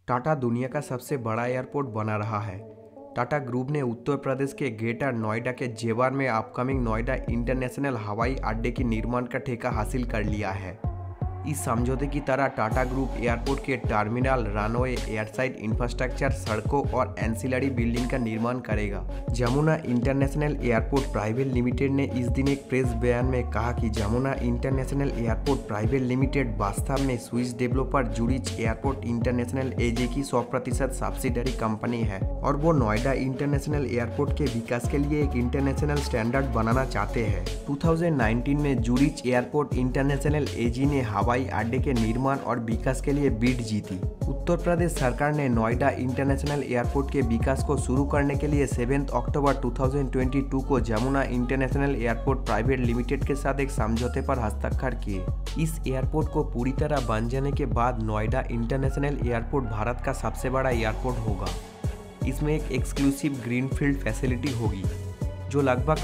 टाटा दुनिया का सबसे बड़ा एयरपोर्ट बना रहा है। टाटा ग्रुप ने उत्तर प्रदेश के ग्रेटर नोएडा के जेवर में अपकमिंग नोएडा इंटरनेशनल हवाई अड्डे की निर्माण का ठेका हासिल कर लिया है। इस समझौते की तरह टाटा ग्रुप एयरपोर्ट के टर्मिनल, रनवे, एयरसाइड इंफ्रास्ट्रक्चर, सड़कों और एंसिलरी बिल्डिंग का निर्माण करेगा। Jamuna international airport private limited ने इस दिन एक प्रेस बयान में कहा कि Jamuna international airport private limited वास्तव में Swiss developer Zurich airport international AG की 100% सब्सिडरी कंपनी है और वो नोएडा इंटरनेशनल एयरपोर्ट के विकास के लिए एक इंटरनेशनल स्टैंडर्ड बनाना चाहते हैं। 2019 में जूरिच एयरपोर्ट इंटरनेशनल एजी ने हवाई अड्डे के निर्माण और विकास के लिए बिड जीती। उत्तर प्रदेश सरकार ने नोएडा इंटरनेशनल एयरपोर्ट के विकास को शुरू करने के लिए 7 अक्टूबर 2022 को Jamuna international airport private limited के साथ एक समझौते पर हस्ताक्षर किए। इस एयरपोर्ट को पूरी तरह बन जाने के बाद नोएडा इंटरनेशनल एयरपोर्ट भारत का सबसे बड़ा एयरपोर्ट होगा। इसमें एक एक्सक्लूसिव ग्रीनफील्ड फैसिलिटी होगी जो लगभग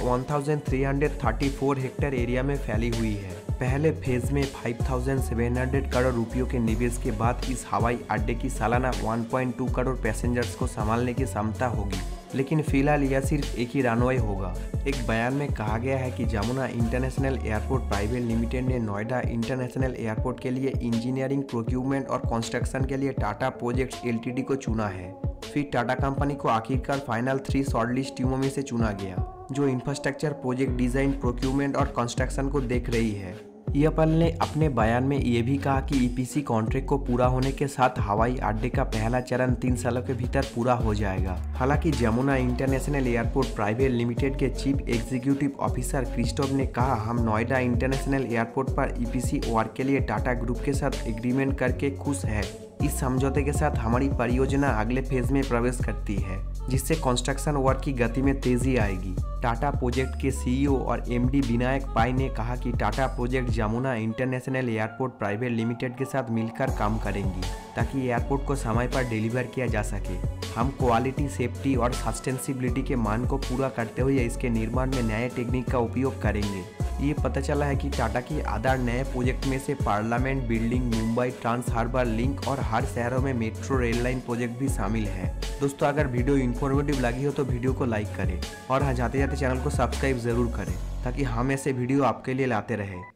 1334 हेक्टेयर एरिया में फैली हुई है। पहले फेज में 5700 करोड़ रुपयों के निवेश के बाद इस हवाई अड्डे की सालाना 1.2 करोड़ पैसेंजर्स को संभालने की क्षमता होगी, लेकिन फिलहाल यह सिर्फ एक ही रनवे होगा। एक बयान में कहा गया है कि Jamuna international airport private limited ने नोएडा इंटरनेशनल एयरपोर्ट के लिए इंजीनियरिंग, प्रोक्यूरमेंट और कंस्ट्रक्शन के लिए टाटा प्रोजेक्ट्स एलटीडी को चुना है। फिर टाटा कंपनी को आखिरकार फाइनल 3 शॉर्टलिस्ट टीमों में से चुना गया जो इंफ्रास्ट्रक्चर, प्रोजेक्ट डिजाइन, प्रोक्यूरमेंट और कंस्ट्रक्शन को देख रही है। एयरपल ने अपने बयान में ये भी कहा कि ईपीसी कॉन्ट्रैक्ट को पूरा होने के साथ हवाई अड्डे का पहला चरण 3 सालों के भीतर पूरा हो जाएगा। हालांकि Jamuna international airport private limited के चीफ एग्जीक्यूटिव ऑफिसर क्रिस्टोफ ने कहा, हम नोएडा इंटरनेशनल एयरपोर्ट पर ईपीसी वर्क के लिए टाटा ग्रुप के साथ एग्रीमेंट करके खुश है। इस समझौते के साथ हमारी परियोजना अगले फेज में प्रवेश करती है जिससे कंस्ट्रक्शन वर्क की गति में तेजी आएगी। टाटा प्रोजेक्ट के सीईओ और एमडी विनायक पाई ने कहा कि Tata project Jamuna international airport private limited के साथ मिलकर काम करेंगी ताकि एयरपोर्ट को समय पर डिलीवर किया जा सके। हम क्वालिटी, सेफ्टी और सस्टेनेबिलिटी के मान को पूरा करते हुए इसके निर्माण में नए टेक्निक का उपयोग करेंगे। ये पता चला है कि टाटा की आधार नए प्रोजेक्ट में से parliament building, Mumbai trans harbour link और हर शहरों में मेट्रो रेल लाइन प्रोजेक्ट भी शामिल है। दोस्तों, अगर वीडियो इन्फॉर्मेटिव लगी हो तो वीडियो को लाइक करें और हाँ, जाते जाते चैनल को सब्सक्राइब जरूर करें ताकि हम ऐसे वीडियो आपके लिए लाते रहें।